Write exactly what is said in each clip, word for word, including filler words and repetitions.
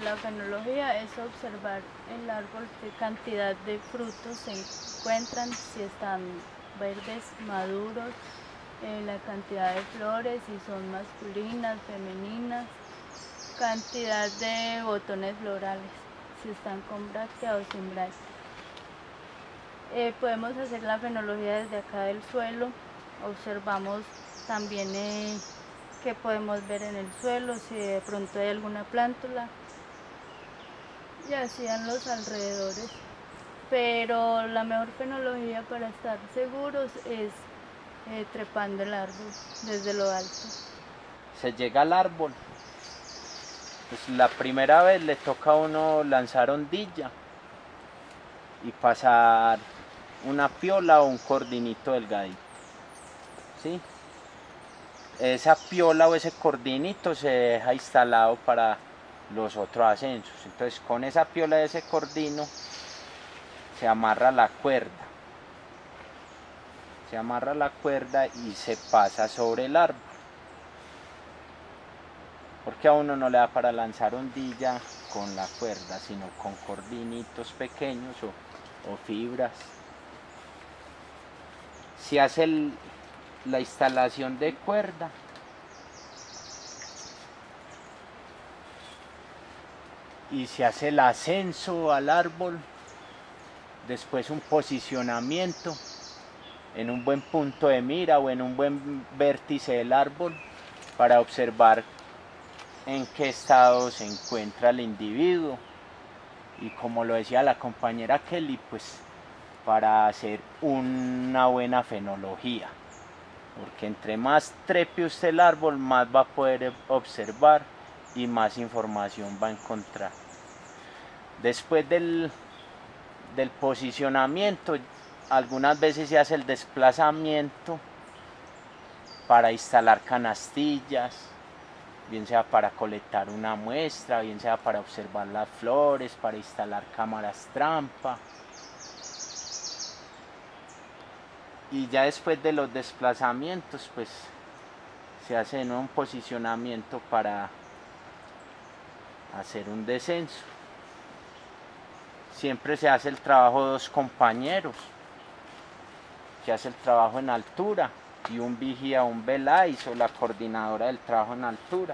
la fenología es observar el árbol, qué cantidad de frutos se encuentran, si están verdes, maduros, eh, la cantidad de flores, si son masculinas, femeninas, cantidad de botones florales, si están con bráctea o sin bráctea. Eh, podemos hacer la fenología desde acá del suelo, observamos también eh, qué podemos ver en el suelo, si de pronto hay alguna plántula, y así en los alrededores. Pero la mejor fenología para estar seguros es eh, trepando el árbol desde lo alto. Se llega al árbol, pues la primera vez le toca a uno lanzar ondilla y pasar una piola o un cordinito delgadito, ¿sí? Esa piola o ese cordinito se deja instalado para los otros ascensos. Entonces con esa piola de ese cordino se amarra la cuerda, se amarra la cuerda y se pasa sobre el árbol, porque a uno no le da para lanzar ondilla con la cuerda, sino con cordinitos pequeños o, o fibras. Se hace el, la instalación de cuerda y se hace el ascenso al árbol, después un posicionamiento en un buen punto de mira o en un buen vértice del árbol para observar en qué estado se encuentra el individuo, y como lo decía la compañera Kelly, pues para hacer una buena fenología, porque entre más trepe usted el árbol, más va a poder observar y más información va a encontrar. Después del, del posicionamiento, algunas veces se hace el desplazamiento para instalar canastillas, bien sea para colectar una muestra, bien sea para observar las flores, para instalar cámaras trampa. Y ya después de los desplazamientos, pues se hace de nuevo un posicionamiento para hacer un descenso. Siempre se hace el trabajo de dos compañeros, que hace el trabajo en altura, y un vigía, un velais o la coordinadora del trabajo en altura,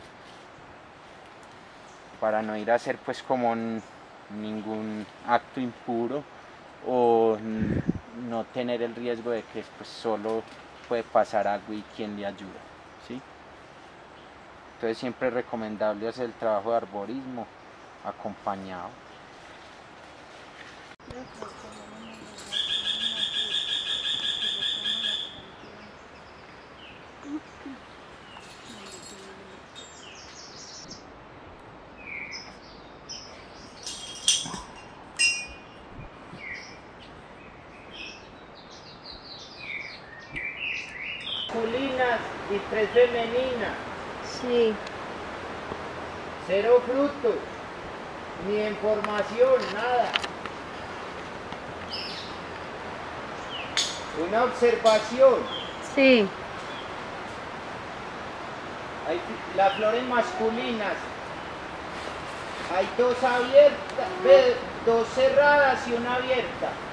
para no ir a hacer pues como ningún acto impuro o no tener el riesgo de que pues solo puede pasar algo y quien le ayuda, ¿sí? Entonces siempre es recomendable hacer el trabajo de arborismo acompañado. Masculinas y tres femeninas. Sí. Cero frutos, ni información, nada. Una observación. Sí. Hay las flores masculinas. Hay dos abiertas, dos cerradas y una abierta.